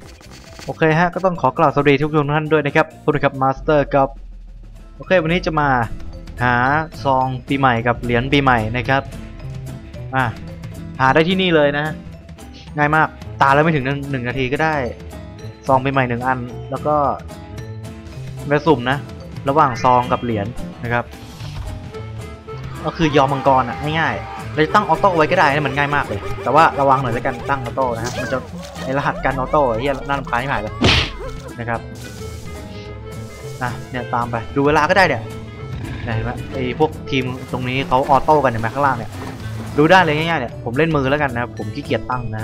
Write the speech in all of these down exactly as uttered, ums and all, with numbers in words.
โอเคฮะก็ต้องขอกล่าวสวัสดีทุกท่านด้วยนะครับผมนะครับมาสเตอร์กับโอเควันนี้จะมาหาซองปีใหม่กับเหรียญปีใหม่นะครับอ่ะหาได้ที่นี่เลยนะง่ายมากตาแล้วไม่ถึงหนึ่งนาทีก็ได้ซองปีใหม่หนึ่งอันแล้วก็ไปสุ่มนะระหว่างซองกับเหรียญนะครับก็คือยอมมังกรอ่ะง่ายๆเราจะตั้งออโต้ไว้ก็ได้นะมันง่ายมากเลยแต่ว่าระวังหน่อยแล้วกันตั้งออโต้นะฮะมันจะไอรหัสการออโต้เฮียน่ารำคาญที่หายเลยนะครับนะเนี่ยตามไปดูเวลาก็ได้เนี่ยเห็นไหมไอพวกทีมตรงนี้เขาออโต้กันเห็นไหมข้างล่างเนี่ยดูได้เลยง่ายๆเนี่ยผมเล่นมือแล้วกันนะผมขี้เกียจตั้งนะ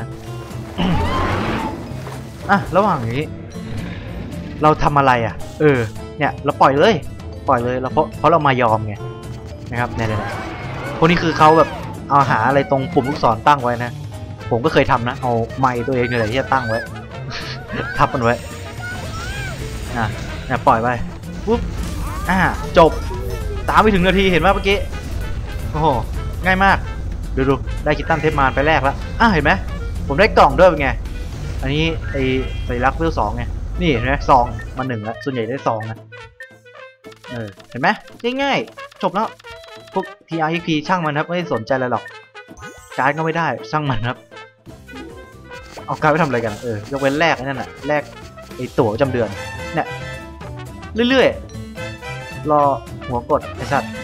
อ่ะระหว่างนี้เราทำอะไรอ่ะเออเนี่ยเราปล่อยเลยปล่อยเลยเราเพราะเพราะเรามายอมไงนะครับเนี่ยเนี่ยพวกนี้คือเขาแบบเอาหาอะไรตรงปุ่มลูกศรตั้งไว้นะผมก็เคยทำนะเอาไมค์ตัวเองเลยที่จะตั้งไว้ ทับมันไว้อ่ะเนี่ยปล่อยไปปุ๊บอ่าจบตามไปถึงนาทีเห็นไหมเมื่อกี้โอ้โหง่ายมากดูดูได้คิตตันเทปมานไปแรกแล้วอ่ะเห็นไหมผมได้กล่องด้วยเป็นไงอันนี้ไอใส่ลักเวลสองไงนี่เห็นไหมซองมาหนึ่งแล้วส่วนใหญ่ได้ซองนะเออเห็นไหมง่ายๆจบแล้วพวก ที อาร์ อี พี ช่างมันครับไม่ได้สนใจอะไรหรอกการ์ดก็ไม่ได้ช่างมันครับเอาการ์ดไปทำอะไรกันเออยกเว้นแรกนั่นน่ะแรกไอตั๋วประจำเดือนเนี่ยเรื่อยๆรอหัวกดไอสัตว์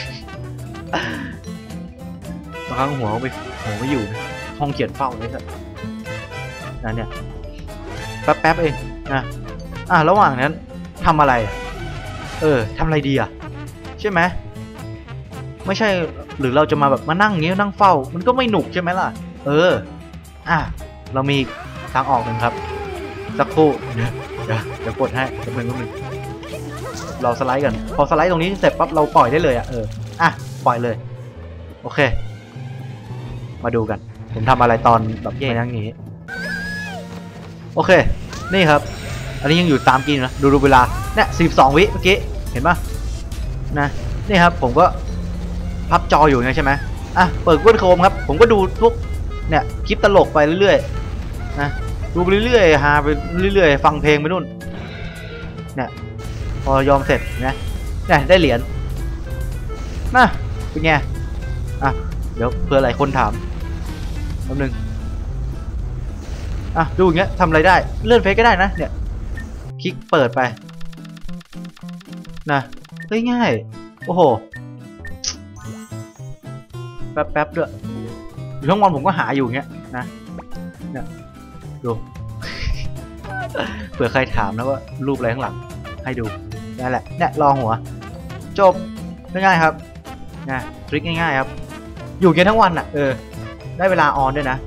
บางครั้งหัวไปหัวไม่อยู่ห้องเขียนเฝ้าเลยสัตว์นั่นเนี่ยแป๊บๆเองนะอ่ะระหว่างนั้นทำอะไรเออทำอะไรดีอ่ะใช่ไหมไม่ใช่หรือเราจะมาแบบมานั่งอย่างนี้นั่งเฝ้ามันก็ไม่หนุกใช่ไหมล่ะเอออ่ะเรามีทางออกหนึ่งครับสักครู่เดี๋ยวเดี๋ยวเดี๋ยวกดให้แป๊บนึงแป๊บนึงเราสไลด์กันพอสไลด์ตรงนี้เสร็จปั๊บเราปล่อยได้เลยอ่ะเอออ่ะปล่อยเลยโอเคมาดูกันผมทำอะไรตอนแบบแย่อย่างนี้โอเคนี่ครับอันนี้ยังอยู่ตามกินนะดูดูเวลาเนี่ยสิบสองวิเมื่อกี้เห็นปะนะนี่ครับผมก็พับจออยู่ไงใช่ไหมอ่ะเปิดGoogle Chromeครับผมก็ดูทุกเนี่ยคลิปตลกไปเรื่อยๆนะดูไปเรื่อยๆฮาไปเรื่อยๆฟังเพลงไปนู่นเนี่ยพอยอมเสร็จนะเนี่ยได้เหรียญนะเป็นไงอ่ะเดี๋ยวเพื่อหลายคนถามแป๊บนึงอ่ะดูอย่างเงี้ยทำอะไรได้เลื่อนเฟซก็ได้นะเนี่ยคลิกเปิดไปนะง่ายๆโอ้โหแป๊บๆด้วยอยู่ทั้งวันผมก็หาอยู่เงี้ยนะเนี่ยดู เผื่อใครถามนะว่ารูปอะไรข้างหลังให้ดูนั่นแหละเนี่ยลองหัวจบง่ายๆครับนะทริคง่ายๆครับอยู่กันทั้งวันอ่ะเออได้เวลาออนด้วยนะ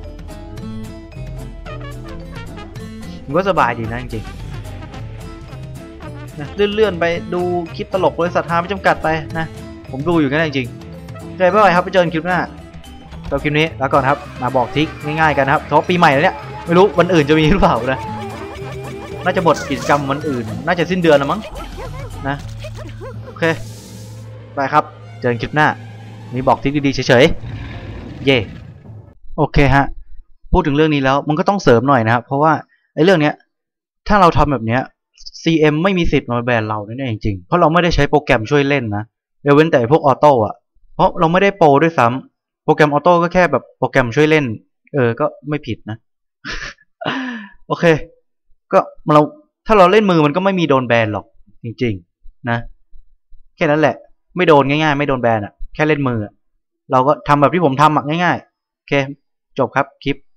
มันก็สบายดีนะจริงๆนะเลื่อนๆไปดูคลิปตลกบริษัทฮาไม่จำกัดไปนะผมดูอยู่กันจริงๆใจไม่ไหวครับไปเจอกันคลิปหน้าตอนคลิปนี้แล้วก่อนครับมาบอกทริคง่ายๆกันนะครับเพราะปีใหม่แล้วเนี่ยไม่รู้วันอื่นจะมีหรือเปล่านะน่าจะหมดกิจกรรมวันอื่นน่าจะสิ้นเดือนแล้วมั้งนะโอเคไปครับเจอกันคลิปหน้ามีบอกทริคดีๆเฉยๆเย่โอเคฮะพูดถึงเรื่องนี้แล้วมันก็ต้องเสริมหน่อยนะครับเพราะว่าไอ้เรื่องเนี้ยถ้าเราทำแบบเนี้ย ซี เอ็ม ไม่มีสิทธิ์มาแบนเราแน่ๆจริงๆเพราะเราไม่ได้ใช้โปรแกรมช่วยเล่นนะยกเว้นแต่พวกออโต้อะเพราะเราไม่ได้โปรด้วยซ้ำโปรแกรมออโต้ก็แค่แบบโปรแกรมช่วยเล่นเออก็ไม่ผิดนะ โอเคก็เราถ้าเราเล่นมือมันก็ไม่มีโดนแบนหรอกจริงๆนะแค่นั้นแหละไม่โดนง่ายๆไม่โดนแบนอะแค่เล่นมือเราก็ทำแบบที่ผมทำอะง่ายๆโอเคจบครับคลิป